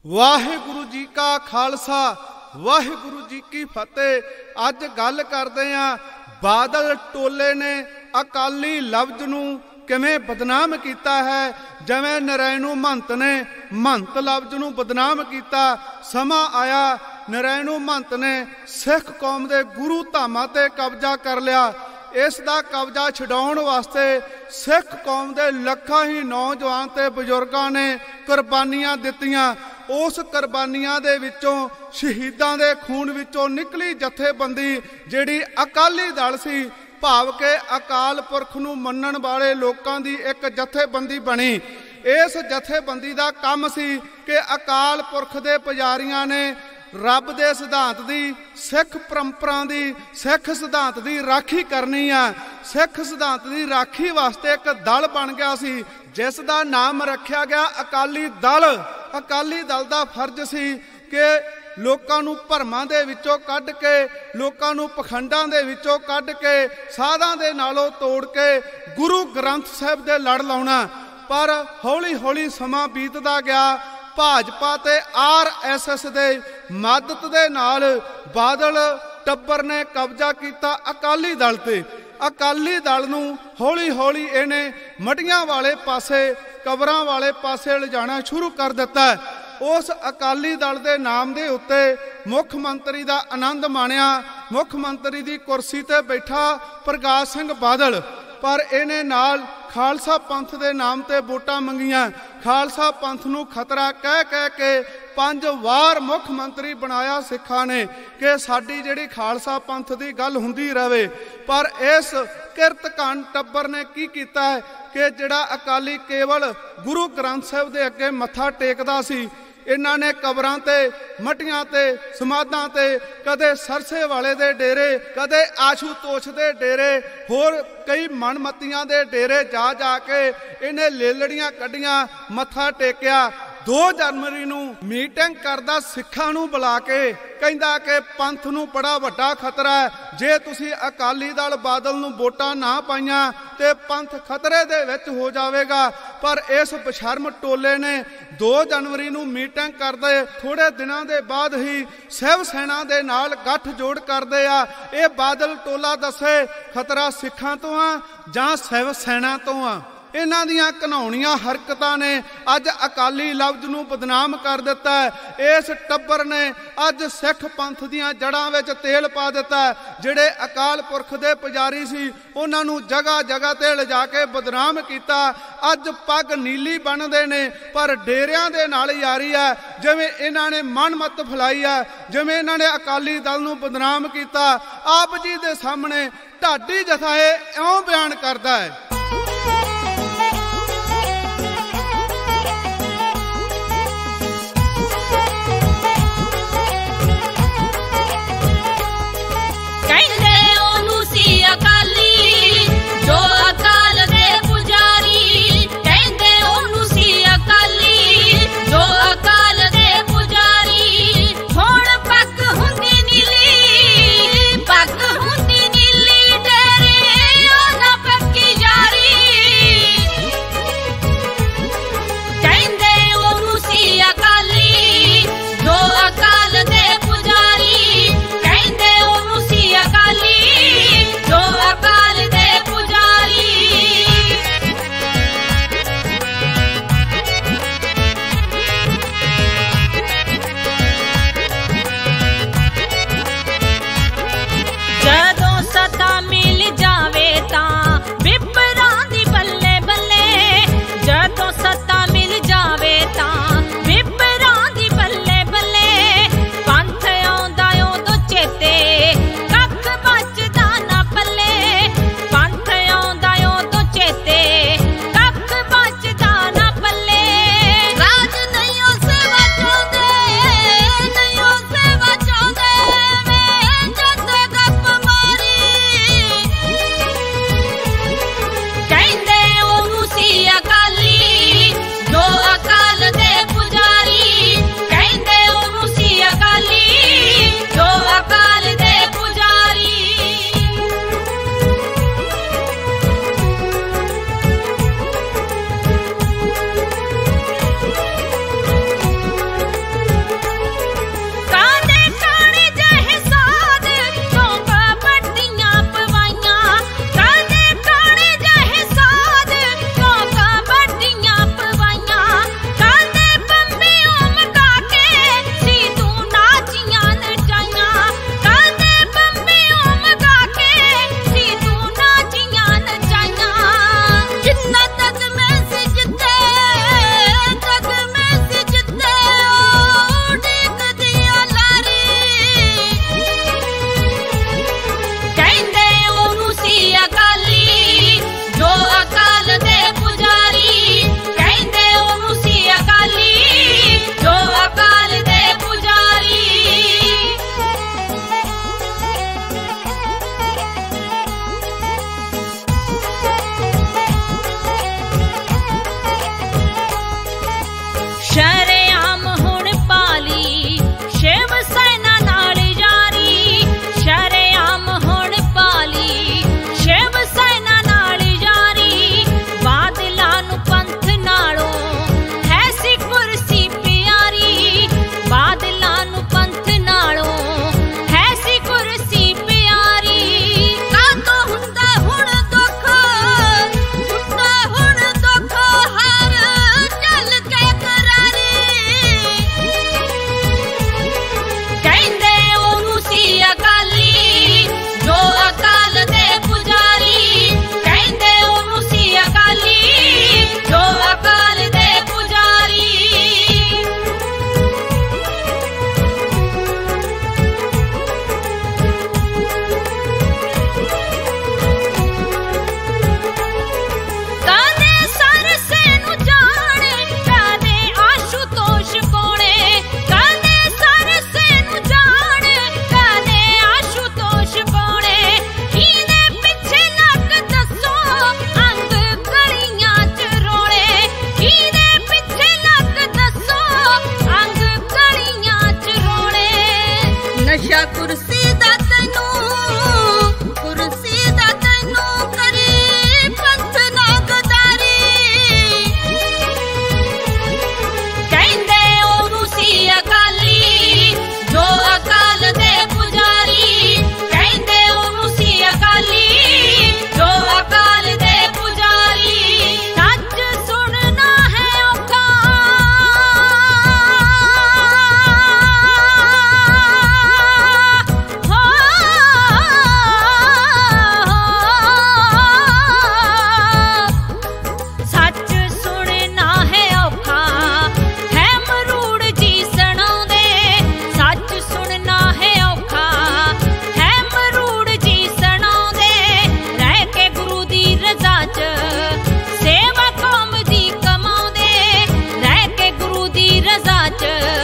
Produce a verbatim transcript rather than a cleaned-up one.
वाहिगुरु जी का खालसा वाहिगुरु जी की फतेह। अज गल करते हैं बादल टोले ने अकाली लफ्ज नूं किवें बदनाम किया है। जिवें नरैणू महंत ने महंत लफ्ज नूं बदनाम किया, समा आया नरैणू महंत ने सिख कौम के गुरु धामां ते कब्जा कर लिया। इस दा कब्जा छुड़ाउण वास्ते सिख कौम के लखां ही नौजवान ते बजुर्गां ने कुर्बानियां दित्तियां। उस कुर्बानियां दे विचों शहीदां दे खून विचों निकली जथेबंदी जिहड़ी अकाली दल सी, भाव के अकाल पुरख नूं मन्नण वाले लोकां दी एक जथेबंदी बनी। इस जथेबंदी दा काम सी कि अकाल पुरख दे पुजारियां ने रब दे सिद्धांत दी, सिख परंपरा दी, सिख सिद्धांत दी राखी करनी है। सिख सिद्धांत दी राखी वास्ते एक दल बन गया सी जिस दा नाम रखा गया अकाली दल। अकाली दल दा फर्ज सी कि लोकां नूं भरमां दे विचों कढ के, लोकां नूं पखंडां दे विचों कढ के, साधां दे नालों तोड़ के गुरु ग्रंथ साहिब दे लड़ लाउणा। पर हौली हौली समा बीतदा गया। भाजपा ते आर एस एस दे मदद दे नाल बादल टब्बर ने कब्जा किया अकाली दल ते। अकाली दल नूं हौली हौली इहने मटियां वाले पासे, कबरां वाले पासे लिजाना शुरू कर दिता। उस अकाली दल के नाम के उत्ते मुख मंत्री का आनंद माणिया। मुख मंत्री की कुर्सी ते बैठा प्रकाश सिंह बादल, पर इहने नाल खालसा पंथ के नाम ते वोटां मंगियां। खालसा पंथ नूं खतरा कह कह के पंज वार मुख मंत्री बनाया सिखा ने कि साडी जिहड़ी खालसा पंथ की गल हुंदी रहे। पर इस किरतकान टब्बर ने की कीता है कि जिहड़ा अकाली केवल गुरु ग्रंथ साहिब दे अगे मत्था टेकदा सी, इन्हां ने कबरां ते, मटियां ते, समाधां ते, कदे सरसे वाले दे डेरे, कदे आशूतोष दे डेरे, होर कई मनमतियां दे डेरे जा जा के इन्हें लेलड़ियां कड्डियां, मत्था टेकिया। दो जनवरी नूं मीटिंग करदा सिखां नूं बुला के कहंदा कि पंथ नूं बड़ा वड्डा खतरा है। जे तुसीं अकाली दल बादल नूं वोटां ना पाईआं ते पंथ खतरे दे विच हो जावेगा। पर इस बशर्म टोले ने दो जनवरी नूं मीटिंग करदे थोड़े दिनां दे बाद ही शिव सेना दे नाल गठ जोड़ करदे आ। इह बादल टोला दसे खतरा सिखां तों आ जां शिव सेना तों आ। इन्हां दियां घिनौणियां हरकतां ने अज अकाली लफ्ज नूं बदनाम कर दिता है। इस टब्बर ने अज सिख पंथ दियां जड़ां विच तेल पा दिता है। जिहड़े अकाल पुरख दे पुजारी सी उन्हां नूं जगह जगह ते लिजा के बदनाम किया। अज पग नीली बनदे ने पर डेरियां दे नाल यारी है। जिवें इन्हां ने मनमत फैलाई है, जिवें इन्हां ने अकाली दल नूं बदनाम किया। आप जी दे सामने ढाडी जथा इउं बयान करदा है। Yeah. ਚ